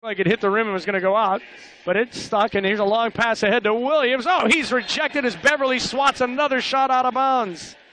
like it hit the rim and was going to go out, but it stuck, and here's a long pass ahead to Williams. Oh, he's rejected as Beverly swats another shot out of bounds.